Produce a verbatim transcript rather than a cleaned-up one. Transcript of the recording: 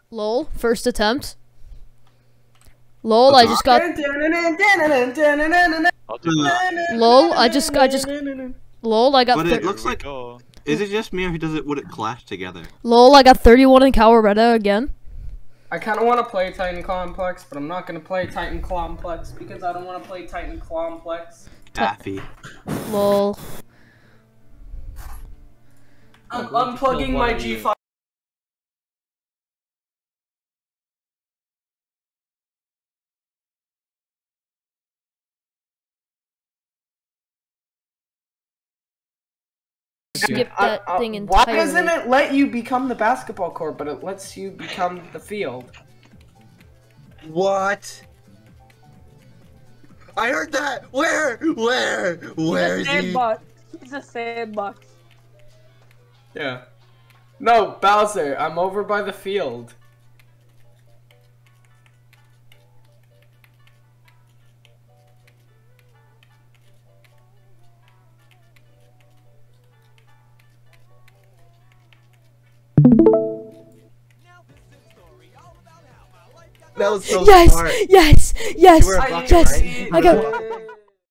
Lol, first attempt. Lol, I just got. Lol, I just, I just. Lol, I got. But it looks like. Is it just me or does it? Would it clash together? Lol, I got thirty-one in Kowareta again. I kind of want to play Titan Complex, but I'm not gonna play Titan Complex because I don't want to play Titan Complex. Daffy. Lol. I'm unplugging my G five. Skip that uh, uh, thing entirely. Why doesn't it let you become the basketball court, but it lets you become the field? What? I heard that! Where? Where? Where is he? Sandbox. It's a sandbox. Yeah. No, Bowser, I'm over by the field. That was so yes, smart. yes, yes, You were a bucket, yes, right? I got.